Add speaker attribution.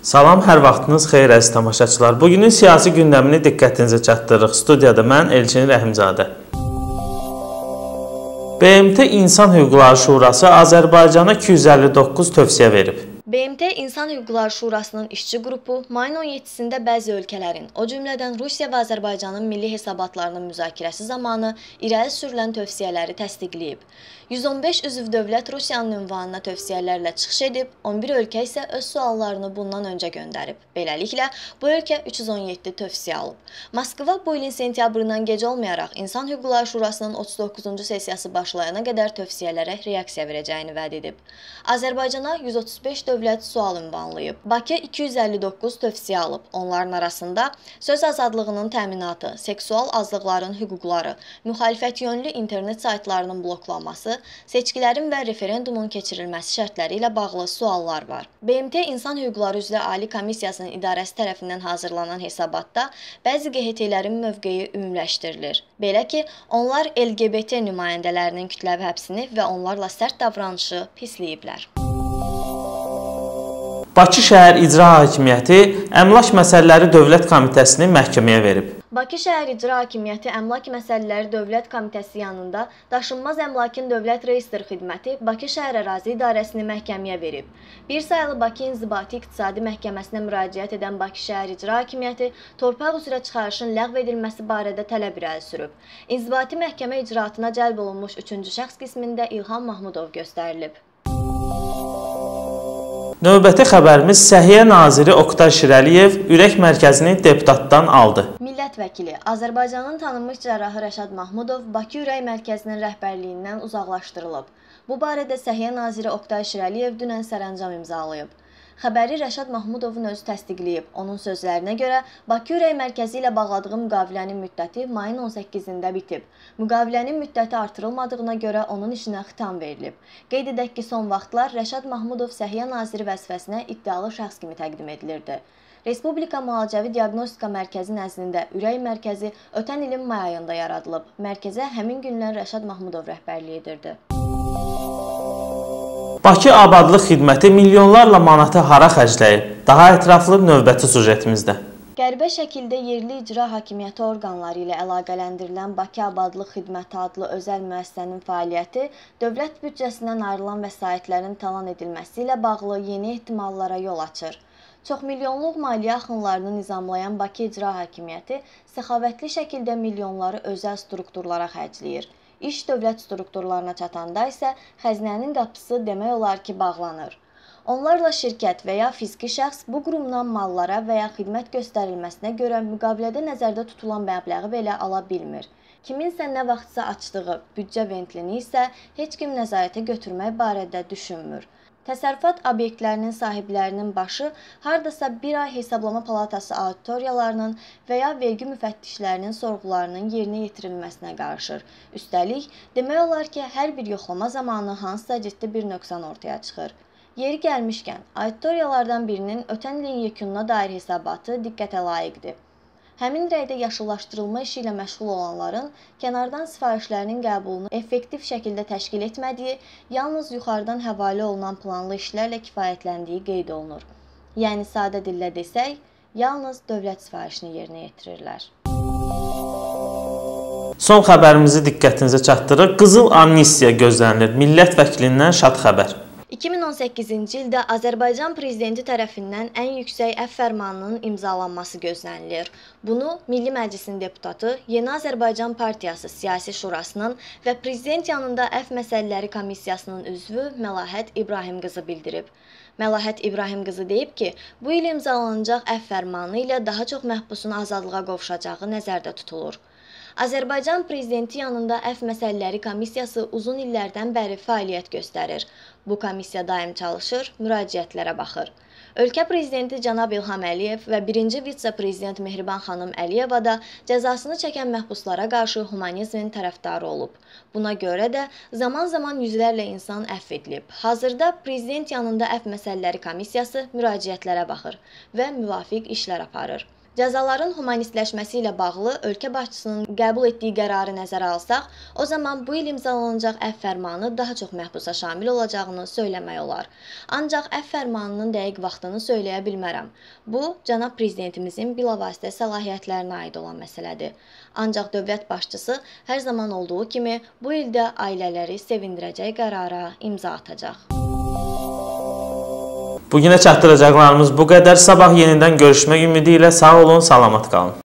Speaker 1: Salam, hər vaxtınız xeyir əziz tamaşaçılar. Bugünün siyasi gündəmini diqqətinizə çatdırırıq. Studiyada mən Elçin Rəhimzadə. BMT İnsan Hüquqları Şurası Azərbaycana 259 tövsiyə verib.
Speaker 2: BMT İnsan Hüquqları Şurasının işçi qrupu mayın 17-sində bəzi ölkələrin, o cümlədən Rusiya və Azərbaycanın milli hesabatlarının müzakirəsi zamanı irəli sürülən tövsiyələri təsdiqləyib. 115 üzv dövlət Rusiyanın ünvanına tövsiyələrlə çıxış edib, 11 ölkə isə öz suallarını bundan öncə göndərib. Beləliklə, bu ölkə 317 tövsiyə alıb. Moskva bu ilin sentyabrından gec olmayaraq İnsan Hüquqları Şurasının 39-cu sessiyası başlayana qədər tövsiyələrə reaksiya verəcəyini vəd edib. Azərbaycana 135 dövlət sual ünvanlayıb. Bakı 259 tövsiyə alıb. Onların arasında söz azadlığının təminatı, seksual azlıqların hüquqları, müxalifət yönlü internet saytlarının bloklanması, seçkilərin və referendumun keçirilməsi şərtləri ilə bağlı suallar var. BMT İnsan Hüquqları üzrə Ali Komissiyasının idarəsi tərəfindən hazırlanan hesabatda bəzi QHT-lərin mövqeyi ümumiləşdirilir. Belə ki, onlar LGBT nümayəndələrinin kütləvi həbsini və onlarla sərt davranışı pisləyiblər.
Speaker 1: Bakı şəhər İcra Hakimiyyəti Əmlak Məsələləri Dövlət Komitəsini məhkəməyə verib.
Speaker 2: Bakı şəhər İcra Hakimiyyəti Əmlak Məsələləri Dövlət Komitəsi yanında Daşınmaz Əmlakın Dövlət Reyestr Xidməti Bakı Şəhər Ərazi İdarəsini məhkəməyə verib. Bir sayılı Bakı İnzibati İqtisadi Məhkəməsinə müraciət edən Bakı şəhər İcra Hakimiyyəti torpaq üzrə çıxarışın ləğv edilməsi barədə tələb irəli sürüb. İnzibati məhkəmə icraatına cəlb olunmuş 3-cü şəxs qismində İlham Mahmudov göstərilib.
Speaker 1: Növbəti xəbərimiz Səhiyyə Naziri Oqtay Şirəliyev ürək mərkəzini deputatdan aldı.
Speaker 2: Millət vəkili Azərbaycanın tanınmış cərrahı Rəşad Mahmudov Bakı ürək mərkəzinin rəhbərliyindən uzaqlaşdırılıb. Bu barədə Səhiyyə Naziri Oqtay Şirəliyev dünən sərəncam imzalayıb. Xəbəri Rəşad Mahmudovun özü təsdiqləyib. Onun sözlərinə görə Bakı ürək mərkəzi ilə bağladığı müqavilənin müddəti mayın 18-də bitib. Müqavilənin müddəti artırılmadığına görə onun işinə xitam verilib. Qeyd edək ki, son vaxtlar Rəşad Mahmudov Səhiyyə Naziri vəzifəsinə iddialı şəxs kimi təqdim edilirdi. Respublika Müalicəvi Diaqnostika Mərkəzi nəzdində ürək mərkəzi ötən ilin may ayında yaradılıb. Mərkəzə həmin gündən Rəşad Mahmudov rəhbərlik edirdi.
Speaker 1: Bakı Abadlıq Xidməti milyonlarla manatı hara xərcləyib? Daha ətraflı növbəti sujetimizdə.
Speaker 2: Qəribə şəkildə yerli icra hakimiyyəti orqanları ilə əlaqələndirilən Bakı Abadlıq Xidməti adlı özəl müəssisənin fəaliyyəti dövlət büdcəsindən ayrılan vəsaitlərin talan edilməsi ilə bağlı yeni ehtimallara yol açır. Çoxmilyonluq maliyyə axınlarını nizamlayan Bakı İcra Hakimiyyəti səxavətli şəkildə milyonları özəl strukturlara xərcləyir. İş dövlət strukturlarına çatanda isə xəzinənin qapısı demək olar ki, bağlanır. Onlarla şirkət və ya fiziki şəxs bu qurumdan mallara və ya xidmət göstərilməsinə görə müqavilədə nəzərdə tutulan məbləği belə ala bilmir. Kiminsə nə vaxtsa açdığı büdcə ventlini isə heç kim nəzarətə götürmək barədə düşünmür. Təsərrüfat obyektlərinin sahiblərinin başı hardasa bir ay hesablama palatası auditoriyalarının və ya vergi müfəttişlərinin sorğularının yerinə yetirilməsinə qarışır. Üstəlik, demək olar ki, hər bir yoxlama zamanı hansısa ciddi bir nöqsan ortaya çıxır. Yeri gəlmişkən, auditoriyalardan birinin ötən ilin yekununa dair hesabatı diqqətə layiqdir. Həmin rəydə yaşıllaşdırılma işi ilə məşğul olanların kənardan sifarişlərinin qəbulunu effektiv şəkildə təşkil etmədiyi, yalnız yuxarıdan həvalə olunan planlı işlərlə kifayətləndiyi qeyd olunur. Yəni, sadə dillə desək, yalnız dövlət sifarişini yerinə yetirirlər.
Speaker 1: Son xəbərimizi diqqətinizə çatdırır. Qızıl amnistiya gözlənilir. Millət vəkilindən şad xəbər.
Speaker 2: 2018-ci ildə Azərbaycan Prezidenti tərəfindən ən yüksək əfv fərmanının imzalanması gözlənilir. Bunu Milli Məclisin deputatı, Yeni Azərbaycan Partiyası Siyasi Şurasının və Prezident yanında əfv məsələləri komissiyasının üzvü Məlahət İbrahim qızı bildirib. Məlahət İbrahim qızı deyib ki, bu il imzalanacaq əfv fərmanı ilə daha çox məhbusun azadlığa qovuşacağı nəzərdə tutulur. Azərbaycan Prezidenti yanında əfv məsələləri komissiyası uzun illərdən bəri fəaliyyət göstərir. Bu komissiya daim çalışır, müraciətlərə baxır. Ölkə Prezidenti cənab İlham Əliyev və 1-ci vitse-prezident Mehriban xanım Əliyeva da cəzasını çəkən məhbuslara qarşı humanizmin tərəfdarı olub. Buna görə də zaman-zaman yüzlərlə insan əfv edilib. Hazırda Prezident yanında əfv məsələləri komissiyası müraciətlərə baxır və müvafiq işlər aparır. Cəzaların humanistləşməsi ilə bağlı ölkə başçısının qəbul etdiyi qərarı nəzərə alsaq, o zaman bu il imzalanacaq əfv fərmanı daha çox məhbusa şamil olacağını söyləmək olar. Ancaq əfv fərmanının dəqiq vaxtını söyləyə bilmərəm. Bu, cənab prezidentimizin bilavasitə səlahiyyətlərinə aid olan məsələdir. Ancaq dövlət başçısı hər zaman olduğu kimi bu ildə ailələri sevindirəcək qərara imza atacaq.
Speaker 1: Bugünə çatdıracaqlarımız bu qədər. Sabah yenidən görüşmək ümidi ilə sağ olun, salamat qalın.